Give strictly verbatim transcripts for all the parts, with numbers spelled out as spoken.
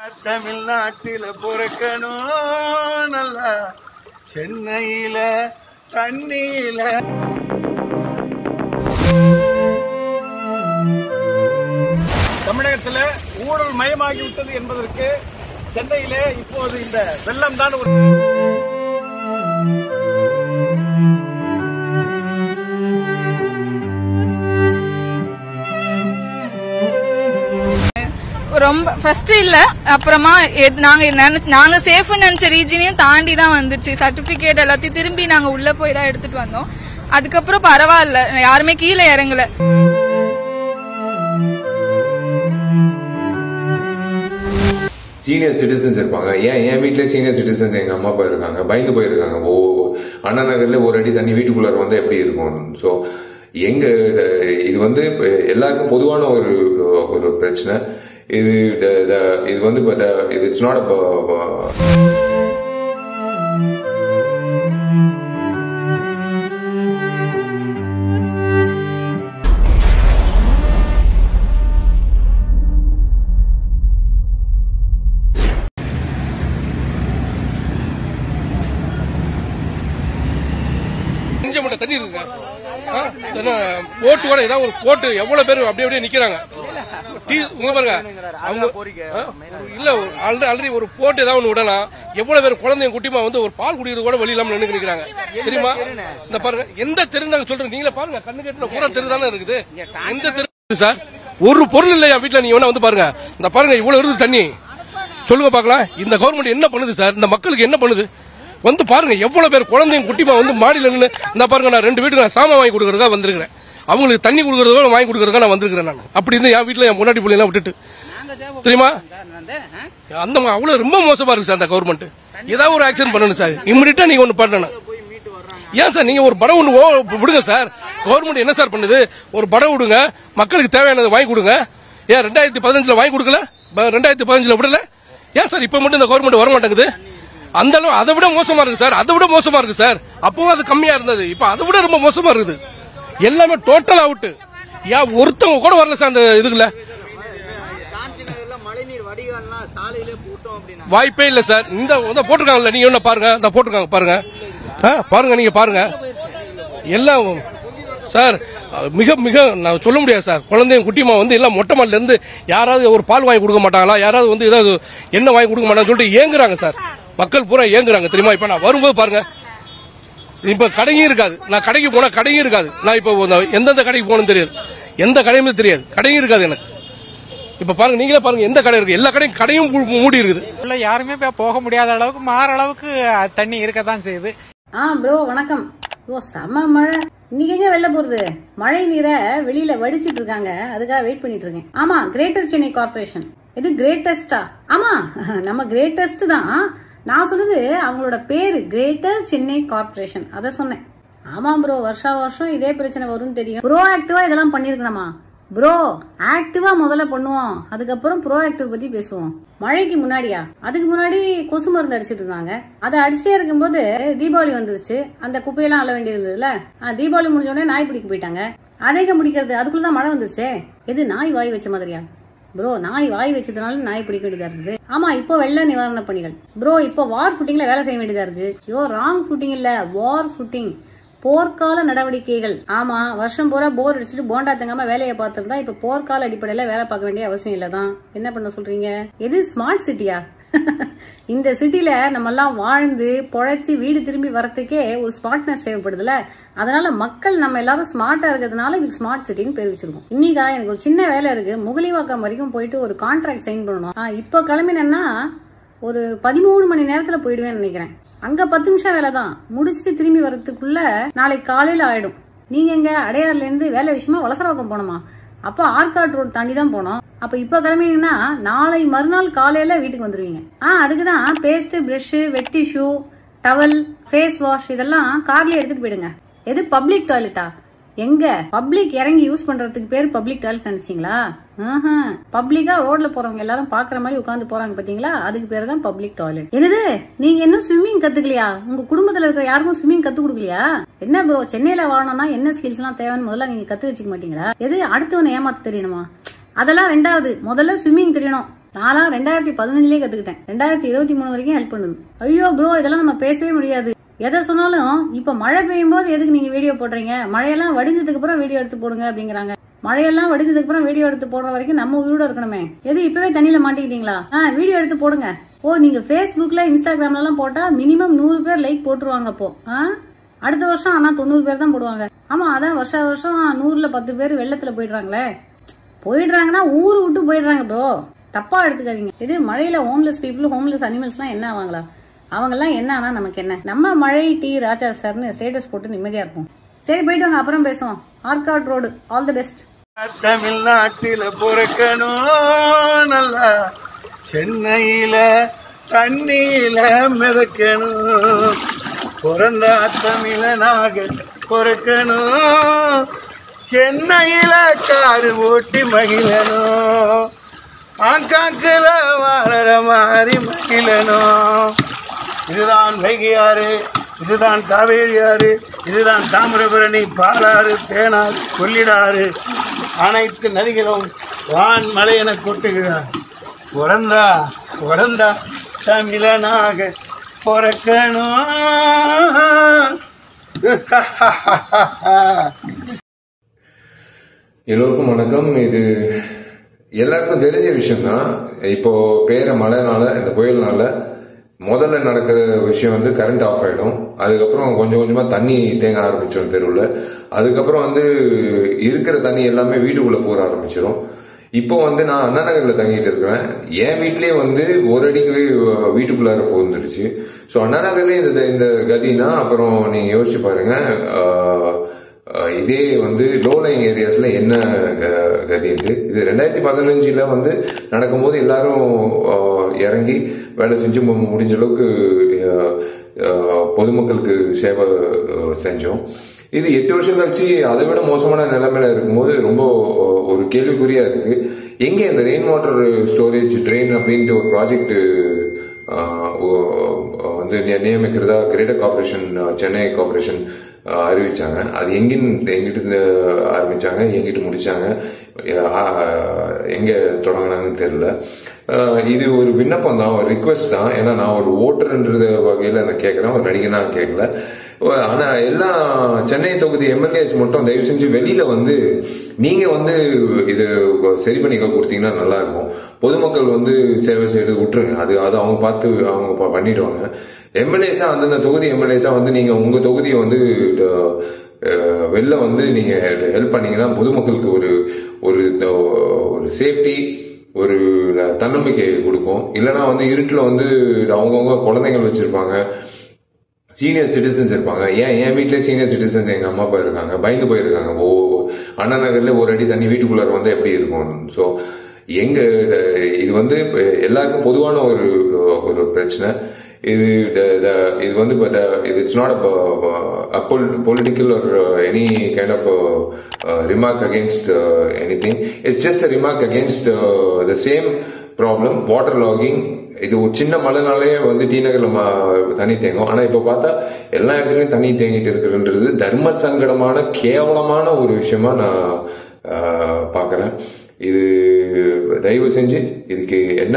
தமிழ்நாட்டில பொறக்கணும் நல்லா சென்னையில தண்ணியில. தமிழகத்தில் ஊழல் மயமாகிவிட்டது என்பதற்கு சென்னையிலே இப்போது இந்த வெள்ளம் தான் ஒரு ரொம்ப ஃபர்ஸ்ட் இல்ல, அப்புறமா நாங்க நாங்க சேஃப் நினைச்ச ரீஜனையும் தாண்டி தான் வந்துச்சு. சர்டிபிகேட் எல்லாத்தையும் திரும்பி நாங்க உள்ள போய் தான் எடுத்துட்டு வந்தோம். அதுக்கப்புறம் பரவாயில்ல, யாருமே கீழே இறங்கல. சீனியர் சிட்டிசன்ஸ் இருப்பாங்க. ஏன் என் வீட்டுல சீனியர் சிட்டிசன்ஸ் எங்க அம்மா அப்பா இருக்காங்க, பயந்து போயிருக்காங்க. ஓ அண்ணா நகர்ல ஒரு அடி தண்ணி வீட்டுக்குள்ளார வந்து எப்படி இருக்கும். ஸோ எங்க இது வந்து எல்லாருக்கும் பொதுவான ஒரு ஒரு பிரச்சனை. இது இது வந்து பட் இது இட்ஸ் நாட் கொஞ்சம் மட்டும் தண்ணி இருக்குங்க. போட்டு கூட ஏதாவது ஒரு போட்டு எவ்வளவு பேர் அப்படியே அப்படியே நிக்கிறாங்க. உங்க பாருங்க அவங்க இல்ல ஆல்ரெடி ஒரு போட்டு ஏதாவது ஒண்ணு விடலாம். எவ்வளவு பேர் குழந்தைங்க குட்டிமா வந்து ஒரு பால் குடிக்கிறது கூட வழி இல்லாம நின்று நிக்கிறாங்க தெரியுமா? இந்த பாருங்க எந்த தெரு நாங்க சொல்றோம், நீங்களே பாருங்க கண்ணு கேட்டு பூரா தெரு தானே இருக்குது. எந்த தெரு சார்? ஒரு பொருள் இல்லையா வீட்டுல? நீங்க வேணா வந்து பாருங்க. இந்த பாருங்க இவ்வளவு இருக்குது தண்ணி. சொல்லுங்க பாக்கலாம், இந்த கவர்மெண்ட் என்ன பண்ணுது சார்? இந்த மக்களுக்கு என்ன பண்ணுது? வந்து பாருங்க எவ்வளவு பேர் குழந்தைங்க குட்டிமா வந்து மாடியில நின்று. இந்த பாருங்க நான் ரெண்டு வீட்டுக்கு நான் சாமான் வாங்கி கொடுக்கறதா வந்திருக்கிறேன். அவங்களுக்கு தண்ணி கொடுக்கறத வாங்கி கொடுக்கறதா நான் வந்திருக்கிறேன். நான் அப்படி இருந்து என் வீட்டுல என் முன்னாடி பிள்ளை எல்லாம் விட்டுட்டு தெரியுமா? அந்த அவ்வளவு ரொம்ப மோசமா இருக்கு சார் அந்த கவர்மெண்ட். ஏதாவது ஒரு ஆக்ஷன் பண்ணணும் சார். இம்மிடியா நீங்க ஒண்ணு பண்ணணும். ஏன் சார் நீங்க ஒரு படம் ஒண்ணு விடுங்க சார். கவர்மெண்ட் என்ன சார் பண்ணுது? ஒரு படம் விடுங்க, மக்களுக்கு தேவையானதை வாங்கி கொடுங்க. ஏன் ரெண்டாயிரத்தி பதினஞ்சுல வாங்கி கொடுக்கல? ரெண்டாயிரத்தி பதினஞ்சுல விடல? ஏன் சார் இப்ப மட்டும் இந்த கவர்மெண்ட் வர மாட்டேங்குது? அந்த அளவு அதை விட மோசமா இருக்கு சார். அதை விட மோசமா இருக்கு சார். அப்பவும் அது கம்மியா இருந்தது, இப்ப அதை விட ரொம்ப மோசமா இருக்குது. எல்லாமே டோட்டல் அவுட். ஏன் ஒருத்தவங்க கூட வரல சார் அந்த இதுக்குள்ள. வாய்ப்பே இல்ல சார். இந்த போட்டிருக்காங்கல்ல, நீங்க என்ன பாருங்க, இந்த போட்டிருக்காங்க பாருங்க, பாருங்க நீங்க பாருங்க. எல்லாம் சார் மிக மிக நான் சொல்ல முடியாது சார். குழந்தைங்க குட்டிமா வந்து எல்லாம் மொட்டை மாடில இருந்து யாராவது ஒரு பால் வாங்கி கொடுக்க மாட்டாங்களா, யாராவது வந்து ஏதாவது எண்ணெய் வாங்கி கொடுக்க மாட்டாங்கன்னு சொல்லிட்டு ஏங்குறாங்க சார். மக்கள் பூரா ஏங்குறாங்க தெரியுமா? இப்ப நான் வரும்போது பாருங்க, இப்ப கடையும் இருக்காது. நான் கடைக்கு போனா கடையும் இருக்காது. நான் இப்ப எந்தெந்த கடைக்கு போகணும்னு தெரியாது, எந்த கடையுமே தெரியாது, கடையும் இருக்காது எனக்கு. இப்ப பாருங்க நீங்களே பாருங்க எந்த கடை இருக்கு, எல்லா கடையும் கடையும் மூடி இருக்குது. யாருமே போக முடியாத அளவுக்கு மாற அளவுக்கு தண்ணி இருக்கதான் செய்யுது. ஆ ப்ரோ வணக்கம். ஓ செம மழை. இன்னைக்கு எங்க வெளில போறது? மழை நீரை வெளியில வடிச்சிட்டு இருக்காங்க, அதுக்காக வெயிட் பண்ணிட்டு இருக்கேன். ஆமா, கிரேட்டர் சென்னை கார்பரேஷன். இது கிரேட்டஸ்டா? ஆமா நம்ம கிரேட்டஸ்ட் தான். நான் சொன்னது அவங்களோட பேரு கிரேட்டர் சென்னை கார்பரேஷன், அத சொன்னேன். ஆமா ப்ரோ, வருஷா வருஷம் இதே பிரச்சனை வரும்னு தெரியும். ப்ரோ ஆக்டிவா இதெல்லாம் பண்ணிருக்கணுமா ப்ரோ? ஆக்டிவா முதல்ல பண்ணுவோம், அதுக்கப்புறம் ப்ரோ ஆக்டிவ் பத்தி பேசுவோம். மழைக்கு முன்னாடியா? அதுக்கு முன்னாடி கொசு மருந்து அடிச்சிட்டு இருந்தாங்க. அதை அடிச்சுட்டே இருக்கும்போது தீபாவளி வந்துருச்சு. அந்த குப்பையெல்லாம் அள்ள வேண்டியது இருந்ததுல, தீபாவளி முடிஞ்ச உடனே நாய் பிடிக்க போயிட்டாங்க. அதேங்க முடிக்கிறது, அதுக்குள்ளதான் மழை வந்துருச்சு. எது நாய் வாய் வச்ச மாதிரியா ப்ரோ? நாய் வாய் வச்சதுனால நாய் பிடிக்க வேண்டியதா இருக்குது. ஆமா, இப்போ வெள்ள நிவாரண பணிகள் ப்ரோ. இப்போ வார் ஃபுட்டிங்ல வேலை செய்ய வேண்டியதா இருக்கு. யோ ராங் ஃபுட்டிங் இல்ல, வார் ஃபுட்டிங், போர்க்கால நடவடிக்கைகள். ஆமா, வருஷம் பூரா போர் அடிச்சுட்டு போண்டா தங்காம வேலையை பார்த்திருந்தா இப்ப போர்க்கால அடிப்படையில வேலை பார்க்க வேண்டிய அவசியம் இல்லதான். என்ன பண்ண சொல்றீங்க? எது ஸ்மார்ட் சிட்டியா? இந்த சிட்டில நம்ம எல்லாம் வாழ்ந்து பொழைச்சி வீடு திரும்பி வரத்துக்கே ஒரு ஸ்மார்ட்னஸ் தேவைப்படுதுல. அதனால மக்கள் நம்ம எல்லாரும் ஸ்மார்ட்டா இருக்கிறதுனால இதுக்கு ஸ்மார்ட் சிட்டின்னு பேர் வச்சிருக்கோம். இன்னைக்கா எனக்கு ஒரு சின்ன வேலை இருக்கு, முகலிவாக்கம் வரைக்கும் போயிட்டு ஒரு கான்ட்ராக்ட் சைன் பண்ணணும். இப்ப கிளம்பினேன்னா ஒரு பதிமூணு மணி நேரத்துல போயிடுவேன்னு நினைக்கிறேன். அங்க பத்து நிமிஷம் வேலை தான், முடிச்சுட்டு திரும்பி வர்றதுக்குள்ள நாளைக்கு காலையில ஆயிடும். நீங்க எங்க அடையாறுல இருந்து வேலை விஷயமா வலசரவாக்கம் போனோமா? அப்ப ஆர்காட் ரோட் தாண்டி தான் போனோம். அப்ப இப்ப கிளம்பினீங்கன்னா நாளை மறுநாள் காலையில வீட்டுக்கு வந்துருவீங்க. ஆஹ் அதுக்குதான் paste, brush, wet tissue, towel, face wash இதெல்லாம் கார்லயே எடுத்துட்டு போயிடுங்க. எது பப்ளிக் டாய்லெட்டா? எங்க பப்ளிக் இறங்கி யூஸ் பண்றதுக்கு பேர் பப்ளிக் டாய்லெட் நினைச்சீங்களா? பப்ளிக்கா ரோட்ல போறவங்க எல்லாரும் பாக்குற மாதிரி உட்காந்து போறாங்க பாத்தீங்களா, அதுக்கு பேர் தான் பப்ளிக் டாய்லெட். என்னது, நீங்க இன்னும் ஸ்விம்மிங் கத்துக்கலையா? உங்க குடும்பத்துல இருக்கிற யாருக்கும் ஸ்விம்மிங் கத்து கொடுக்கலையா? என்ன ப்ரோ, சென்னையில வாழணும்னா என்ன ஸ்கில்ஸ் எல்லாம் தேவைன்னு முதல்ல நீங்க கத்து வச்சுக்க மாட்டீங்களா? எது அடுத்தவனை ஏமாத்த தெரியணுமா? அதெல்லாம் ரெண்டாவது, முதல்ல ஸ்விம்மிங் தெரியணும். நான்லாம் ரெண்டாயிரத்தி பதினஞ்சுலயே கத்துக்கிட்டேன். ரெண்டாயிரத்தி இருபத்தி மூணு வரைக்கும் ஹெல்ப் பண்ணுது. ஐயோ ப்ரோ, இதெல்லாம் நம்ம பேசவே முடியாது. எதை சொன்னாலும் இப்ப மழை பெய்யும் போது எதுக்கு நீங்க வீடியோ போடுறீங்க, மழையெல்லாம் வடிஞ்சதுக்கு அப்புறம் வீடியோ எடுத்து போடுங்க அப்படிங்கிறாங்க. மழையெல்லாம் வடிஞ்சதுக்கு அப்புறம் வீடியோ எடுத்து போடுற வரைக்கும் நம்ம உயிரோட இருக்கணுமே. எது இப்பவே தண்ணியில மாட்டிக்கிட்டீங்களா? ஆஹ் வீடியோ எடுத்து போடுங்க. ஓ, நீங்க பேஸ்புக்ல இன்ஸ்டாகிராம்ல எல்லாம் போட்டா மினிமம் நூறு பேர் லைக் போட்டுருவாங்க. அப்போ ஆஹ் அடுத்த வருஷம் ஆனா தொண்ணூறு பேர் தான் போடுவாங்க. ஆமா, அதான் வருஷ வருஷம் நூறுல பத்து பேர் வெள்ளத்துல போயிடுறாங்களே. போயிடுறாங்கன்னா ஊரு விட்டு போயிடுறாங்க ப்ரோ, தப்பா எடுத்துக்காதீங்க. இது மழையில ஹோம்லெஸ் பீப்புள், ஹோம்லெஸ் அனிமல்ஸ் எல்லாம் என்ன ஆவாங்களா? அவங்க எல்லாம் என்ன ஆனா நமக்கு என்ன? நம்ம மழை டி ராஜா சார்னு ஸ்டேட்டஸ் போட்டு நிம்மதியா இருப்போம். சரி, போயிட்டு வாங்க, அப்புறம் பேசுவோம். Arcot road, all the best. தமிழ்நாட்டில பிறக்கணும் நல்லா, சென்னையில தண்ணியில மிதக்கணும், பிறந்தா தமிழனாக பிறக்கணும், சென்னையில காரு ஓட்டி மகிழணும், ஆங்காக்குல வாழற மாதிரி மகிழணும். இதுதான் வைகையாறு, இதுதான் காவேரியாறு, இதுதான் தாமிரபரணி, பாலாறு, தேனாறு, கொள்ளிடாறு, அனைத்து நதிகளும் வான் மலை என கொட்டுகிறார். பிறந்தா பிறந்தா தமிழனாக பிறக்கணும். எல்லோருக்கும் வணக்கம். இது எல்லாருக்கும் தெரிஞ்ச விஷயம் தான். இப்போ பெய்யற மழைனால, இந்த புயல்னால முதல்ல நடக்கிற விஷயம் வந்து கரண்ட் ஆஃப் ஆயிடும். அதுக்கப்புறம் கொஞ்சம் கொஞ்சமா தண்ணி தேங்க ஆரம்பிச்சிடும் தெருவில். அதுக்கப்புறம் வந்து இருக்கிற தண்ணி எல்லாமே வீட்டுக்குள்ள போற ஆரம்பிச்சிடும். இப்போ வந்து நான் அண்ணா நகர்ல தங்கிட்டு இருக்கிறேன். என் வீட்லயே வந்து ஒரு அடிக்கு வீட்டுக்குள்ளார போந்துருச்சு. ஸோ அண்ணா நகர்லயே இந்த இந்த கதினா அப்புறம் நீங்க யோசிச்சு பாருங்க, இதே வந்து லோலைங் ஏரியாஸ்ல என்ன கதின்ட்டு. இது ரெண்டாயிரத்தி பதினஞ்சுல வந்து நடக்கும்போது எல்லாரும் இறங்கி வேலை செஞ்சு முடிஞ்ச அளவுக்கு பொதுமக்களுக்கு சேவை செஞ்சோம். இது எட்டு வருஷம் கழிச்சு அதை விட மோசமான நிலைமையில இருக்கும்போது ரொம்ப ஒரு கேள்விக்குறியா இருக்கு. எங்க இந்த ரெயின் வாட்டர் ஸ்டோரேஜ் ட்ரெயின் அப்படின்ட்டு ஒரு ப்ராஜெக்ட் வந்து நியமிக்கிறதா கிரேட்டர் கார்பரேஷன், சென்னை கார்பரேஷன் அறிவிச்சாங்க. அது எங்கின்னு எங்கிட்டு ஆரம்பிச்சாங்க, எங்கிட்டு முடிச்சாங்க, எங்க தொடங்கினாங்கன்னு தெரியல. இது ஒரு விண்ணப்பம் தான், ஒரு ரிக்வெஸ்ட் தான். ஏன்னா நான் ஒரு ஓட்டர்ன்ற வகையில நான் கேட்கிறேன், ஒரு நடிகனா கேட்கல. ஆனா எல்லா சென்னை தொகுதி எம்எல்ஏஸ் மட்டும் தயவு செஞ்சு வெளியில வந்து நீங்க வந்து இது சரி பண்ணி கொடுத்தீங்கன்னா நல்லா இருக்கும். பொதுமக்கள் வந்து சேவை செய்யறது விட்டுருங்க, அது அது அவங்க பார்த்து அவங்க பண்ணிடுவாங்க. எம்எல்ஏஸா அந்தந்த தொகுதி எம்எல்ஏஸா வந்து நீங்க உங்க தொகுதியை வந்து வெளில வந்து நீங்க ஹெல்ப் பண்ணீங்கன்னா பொதுமக்களுக்கு ஒரு ஒரு சேஃப்டி, ஒரு தன்னம்பிக்கை கொடுக்கும். இல்லைன்னா வந்து இருட்டுல வந்து அவங்கவுங்க குழந்தைகள் வச்சிருப்பாங்க, சீனியர் சிட்டிசன்ஸ் இருப்பாங்க. ஏன் என் வீட்லயே சீனியர் சிட்டிசன்ஸ் எங்க அம்மா அப்பா இருக்காங்க, பயந்து போயிருக்காங்க. ஓ, அண்ணா நகர்ல ஒரு அடி தண்ணி வீட்டுக்குள்ளார வந்து எப்படி இருக்கும்? ஸோ எங்க இது வந்து எல்லாருக்கும் பொதுவான ஒரு ஒரு பிரச்சனை. இது இது வந்து it's not a political or any kind of remark against anything. It's just a remark against the same problem, water logging. இது ஒரு சின்ன மழைனாலே வந்து டி நகர்ல தண்ணி தேங்கும். ஆனா இப்ப பார்த்தா எல்லா இடத்துலயும் தண்ணி தேங்கிட்டு இருக்குன்றது தர்ம சங்கடமான கேவலமான ஒரு விஷயமா நான் பாக்குறேன். இது தயவு செஞ்சு இதுக்கு என்ன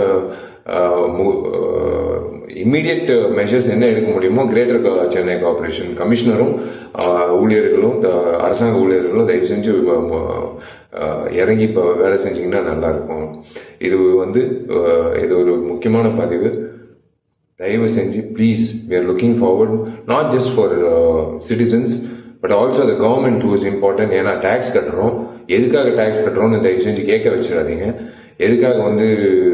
இம்மீடியட் மெஷர்ஸ் என்ன எடுக்க முடியுமோ கிரேட்டர் சென்னை கார்பரேஷன் கமிஷனரும் ஊழியர்களும் அரசாங்க ஊழியர்களும் தயவு செஞ்சு இறங்கி இப்போ வேலை செஞ்சீங்கன்னா நல்லா இருக்கும். இது வந்து இது ஒரு முக்கியமான பதிவு. தயவு செஞ்சு please, we are looking forward not just for citizens but also the government who is important. ஏன்னா டாக்ஸ் கட்டுறோம், எதுக்காக டாக்ஸ் கட்டுறோம்னு தயவு செஞ்சு கேட்க வச்சிடாதீங்க. எதுக்காக வந்து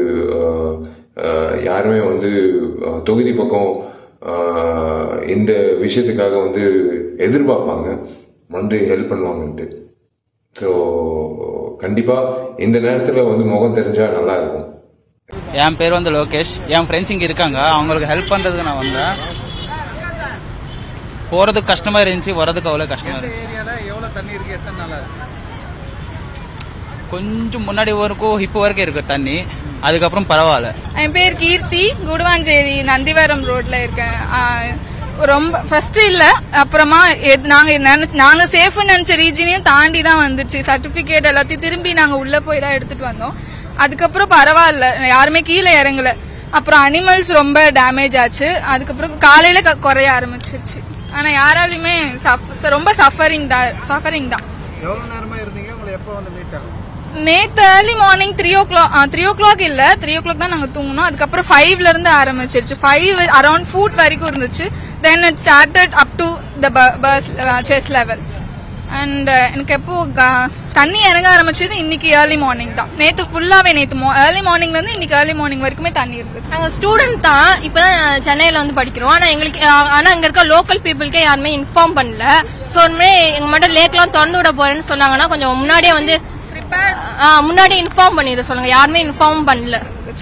யாருமே வந்து தொகுதி பக்கம் இந்த விஷயத்துக்காக வந்து எதிர்பார்ப்பாங்க, வந்து ஹெல்ப் பண்ணுவாங்கன்ட்டு. ஸோ கண்டிப்பா இந்த நேரத்தில் வந்து முகம் தெரிஞ்சா நல்லா இருக்கும். என் பேர் வந்து லோகேஷ். என் ஃப்ரெண்ட்ஸ் இங்கே இருக்காங்க, அவங்களுக்கு ஹெல்ப் பண்றதுக்கு நான் வந்தேன். போறதுக்கு கஷ்டமா இருந்துச்சு, வரதுக்கு அவ்வளோ கஷ்டமா இருந்துச்சு. கொஞ்சம் முன்னாடி வரைக்கும் இப்போ வரைக்கும் இருக்கு தண்ணி, அதுக்கப்புறம் பரவாயில்ல. என் பேர் கீர்த்தி, குடுவாஞ்சேரி நந்திவரம் ரோட்ல இருக்கேன். ரொம்ப ஃபர்ஸ்ட் இல்ல, அப்புறமா நாங்க நாங்க சேஃப் நினைச்ச ரீஜனையும் தாண்டி தான் வந்துச்சு. சர்டிபிகேட் எல்லாத்தையும் திரும்பி நாங்க உள்ள போய் தான் எடுத்துட்டு வந்தோம். அதுக்கப்புறம் பரவாயில்ல, யாருமே கீழே இறங்கல. அப்புறம் அனிமல்ஸ் ரொம்ப டேமேஜ் ஆச்சு. அதுக்கப்புறம் காலையில குறைய ஆரம்பிச்சிருச்சு. ஆனா யாராலுமே ரொம்ப சஃபரிங் தான் சஃபரிங் தான். நேத்து early morning three o'clock three o'clock இல்ல த்ரீ ஓ கிளாக் தான் நாங்க தூங்கணும். அதுக்கப்புறம் ஃபைவ்ல இருந்து ஆரம்பிச்சிருச்சு. ஃபைவ் அரௌண்ட் ஃபுட் வரைக்கும் இருந்துச்சு. Then it started up to the chess level. And எனக்கு எப்போ தண்ணி இறங்க ஆரம்பிச்சது இன்னைக்கு ஏர்லி மார்னிங் தான். நேத்து ஃபுல்லாவே நேத்து ஏர்லி மார்னிங்ல இருந்து இன்னைக்கு ஏர்லி மார்னிங் வரைக்குமே தண்ணி இருக்கு. நாங்க ஸ்டூடெண்ட் தான், இப்பதான் சென்னையில வந்து படிக்கிறோம். ஆனா எங்களுக்கு ஆனா இங்க இருக்க லோக்கல் பீப்புளுக்கே யாருமே இன்ஃபார்ம் பண்ணல. சோ எங்க மட்டும் லேக் எல்லாம் திறந்து விட போறேன்னு சொன்னாங்கன்னா கொஞ்சம் முன்னாடியே வந்து முன்னாடி இன்ஃபார்ம் பண்ணிட சொல்லுங்க. யாருமே இன்ஃபார்ம் பண்ணல.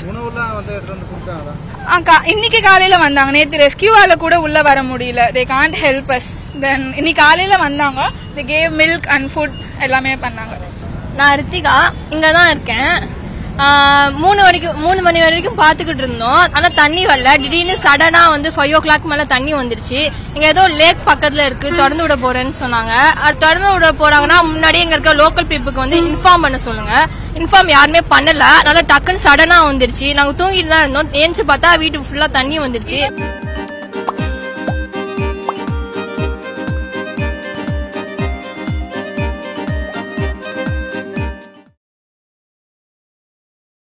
இன்னைக்கு காலையில வந்தாங்க. நேத்து ரெஸ்கியூவால கூட உள்ள வர முடியல. They can't help us. Then இன்னைக்கு காலையில வந்தாங்க. They gave milk and food எல்லாமே பண்ணாங்க. நான் ரித்திகா இங்கதான் இருக்கேன். மூணு மணிக்கு மூணு மணி வரைக்கும் பாத்துக்கிட்டு இருந்தோம். ஆனா தண்ணி வரல. திடீர்னு சடனா வந்து ஃபைவ் ஓ கிளாக் மேல தண்ணி வந்துருச்சு. இங்க ஏதோ லேக் பக்கத்துல இருக்கு, திறந்து விட போறேன்னு சொன்னாங்க. அது திறந்து விட போறாங்கன்னா முன்னாடியே இங்க இருக்க லோக்கல் பீப்புளுக்கு வந்து இன்ஃபார்ம் பண்ண சொல்லுங்க. இன்ஃபார்ம் யாருமே பண்ணல. அதனால டக்குன்னு சடனா வந்துருச்சு. நாங்க தூங்கிட்டு தான் இருந்தோம். ஏஞ்சி பார்த்தா வீட்டுக்கு ஃபுல்லா தண்ணி வந்துருச்சு.